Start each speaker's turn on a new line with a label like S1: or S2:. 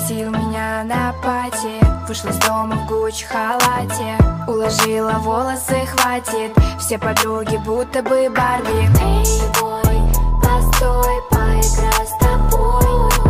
S1: пригласил меня на пати. Вышла из дома в Гуччи-халате, уложила волосы, хватит. Все подруги будто бы Барби.
S2: Эй, бой, постой, поиграй с тобой.